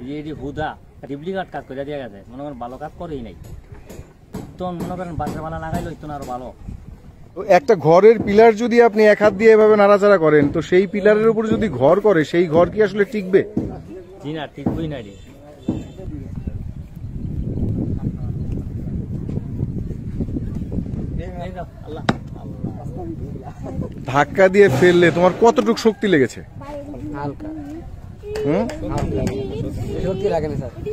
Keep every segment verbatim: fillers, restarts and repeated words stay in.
যে এই যে হুদা রিপ্লিকাট কাজ করে দেওয়া গেছে, মনে করেন ভালো কাজ করেই নাই, তো মনে করেন বাসা বালা লাগাইলো তো আরো ভালো। একটা ঘরের পিলার যদি আপনি এক হাত দিয়ে এভাবে নাড়াচাড়া করেন, তো সেই পিলারের উপর যদি ঘর করে, সেই ঘর কি আসলে টিকবে? জি না, টিকবই না রে। ধাক্কা দিয়ে ফেললে তোমার কতটুকু শক্তি লেগেছে? হালকা। হুম, শক্তি লাগে না স্যার।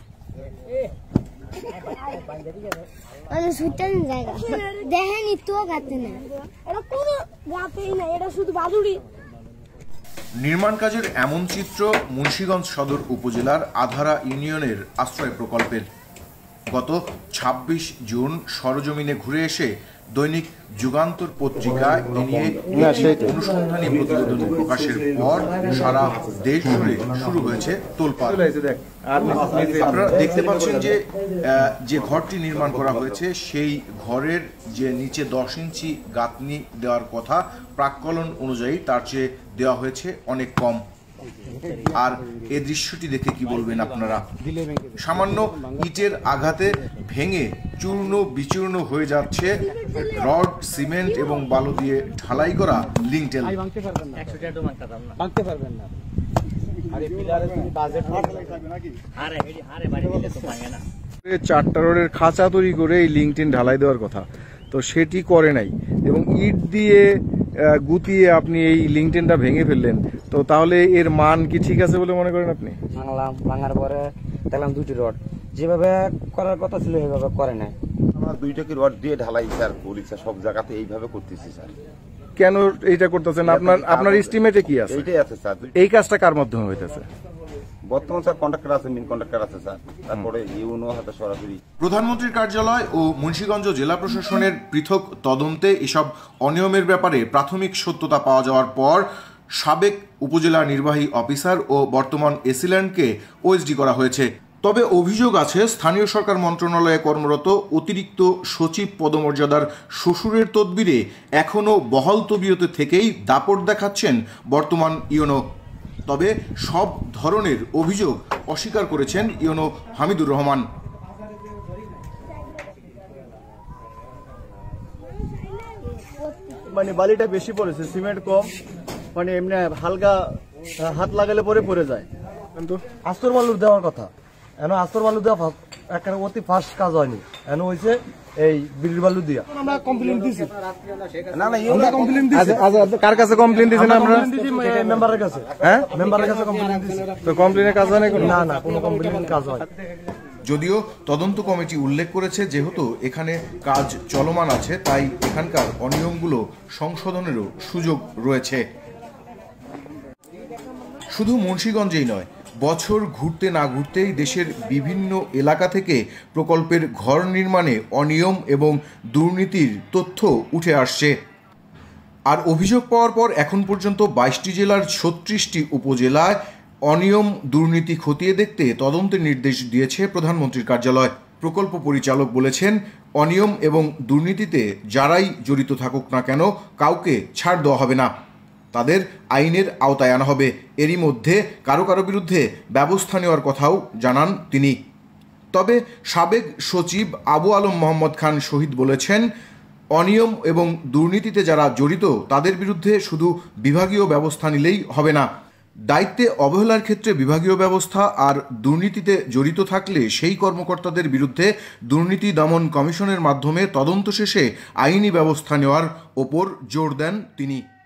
মানে সুইটার জায়গা দেখেনি তো গাতে না, এটা কোনো গাতেই না, এটা শুধু বালুরি। নির্মাণ কাজের এমন চিত্র মুন্সিগঞ্জ সদর উপজেলার আধারা ইউনিয়নের আশ্রয় প্রকল্পের। গত ছাব্বিশ জুন সরজমিনে ঘুরে এসে দৈনিক যুগান্তর পত্রিকায় এ নিয়ে অনুসন্ধানী প্রতিবেদন প্রকাশের পর সারা দেশ জুড়ে শুরু হয়েছে তোলপাড়। আপনারা দেখতে পাচ্ছেন যে যে ঘরটি নির্মাণ করা হয়েছে সেই ঘরের যে নিচে দশ ইঞ্চি গাঁথনি দেওয়ার কথা প্রাক্কলন অনুযায়ী তার চেয়ে দেওয়া হয়েছে অনেক কম। আর এই দৃশ্যটি দেখে কি বলবেন আপনারা? সামান্য ইটের আঘাতে ভেঙে চূর্ণ বিচূর্ণ হয়ে যাচ্ছে রড, সিমেন্ট এবং বালু দিয়ে ঢালাই করা লিংটেল। চারটা রোডের খাঁচা তৈরি করে এই লিংটেন ঢালাই দেওয়ার কথা, তো সেটি করে নাই এবং ইট দিয়ে গুতিয়ে আপনি এই লিংটেনটা ভেঙে ফেললেন। তো তাহলে এর মান কি ঠিক আছে বলে মনে করেন আপনি? ভাঙলাম, ভাঙার পরে দেখলাম দুটি রড যেভাবে করার কথা ছিল সেভাবে করে নাই। আমরা দুইটাকে রড দিয়ে ঢালাই স্যার করি স্যার, সব জায়গাতে এইভাবে করতেছি স্যার। কেন এইটা করতেছেন? আপনার আপনার এস্টিমেটে কি আছে? এইটাই আছে স্যার। এই কাজটা কার মাধ্যমে হইতেছে? বর্তমান স্যার কন্ট্রাক্টর আছে, মেন কন্ট্রাক্টর আছে স্যার, তারপরে ইউনো হাতে সরাসরি। প্রধানমন্ত্রীর কার্যালয় ও মুন্সিগঞ্জ জেলা প্রশাসনের পৃথক তদন্তে এসব অনিয়মের ব্যাপারে প্রাথমিক সত্যতা পাওয়া যাওয়ার পর সাবেক উপজেলা নির্বাহী অফিসার ও বর্তমান এসিল্যান্ডকে ওএসডি করা হয়েছে। তবে অভিযোগ আছে স্থানীয় সরকার মন্ত্রণালয়ে কর্মরত অতিরিক্ত সচিব পদমর্যাদার শ্বশুরের তদবিরে এখনও বহাল তবিয়তে থেকেই দাপট দেখাচ্ছেন বর্তমান ইউনো। তবে সব ধরনের অভিযোগ অস্বীকার করেছেন ইউনো হামিদুর রহমান। মানে বালিটা বেশি পড়েছে, সিমেন্ট কম, মানে এমনি হালকা হাত লাগালে পরে পড়ে যায়। কিন্তু আস্তর বালু দেওয়ার কথা, এখন আস্তর বালু দেওয়া একটা অতি ফাস্ট কাজ হয়নি, এখন হয়েছে এই বিড়ির বালু দিয়া। আমরা কমপ্লেন দিছি। না না আমরা কমপ্লেন দিছি। কার কাছে কমপ্লেন দিছেন আপনারা? মেম্বারের কাছে। হ্যাঁ, মেম্বারের কাছে কমপ্লেন দিছি। তো কমপ্লেনের কাজ হয় না? না না, কোনো কমপ্লেনের কাজ হয়। যদিও তদন্ত কমিটি উল্লেখ করেছে যেহেতু এখানে কাজ চলমান আছে তাই এখানকার অনিয়মগুলো সংশোধনেরও সুযোগ রয়েছে। শুধু মুন্সিগঞ্জেই নয়, বছর ঘুরতে না ঘুরতেই দেশের বিভিন্ন এলাকা থেকে প্রকল্পের ঘর নির্মাণে অনিয়ম এবং দুর্নীতির তথ্য উঠে আসছে। আর অভিযোগ পাওয়ার পর এখন পর্যন্ত বাইশটি জেলার ছত্রিশটি উপজেলায় অনিয়ম দুর্নীতি খতিয়ে দেখতে তদন্তের নির্দেশ দিয়েছে প্রধানমন্ত্রীর কার্যালয়। প্রকল্প পরিচালক বলেছেন, অনিয়ম এবং দুর্নীতিতে যারাই জড়িত থাকুক না কেন কাউকে ছাড় দেওয়া হবে না, তাদের আইনের আওতায় আনা হবে। এরই মধ্যে কারো কারো বিরুদ্ধে ব্যবস্থা নেওয়ার কথাও জানান তিনি। তবে সাবেক সচিব আবু আলম মোহাম্মদ খান শহীদ বলেছেন, অনিয়ম এবং দুর্নীতিতে যারা জড়িত তাদের বিরুদ্ধে শুধু বিভাগীয় ব্যবস্থা নিলেই হবে না, দায়িত্বে অবহেলার ক্ষেত্রে বিভাগীয় ব্যবস্থা আর দুর্নীতিতে জড়িত থাকলে সেই কর্মকর্তাদের বিরুদ্ধে দুর্নীতি দমন কমিশনের মাধ্যমে তদন্ত শেষে আইনি ব্যবস্থা নেওয়ার ওপর জোর দেন তিনি।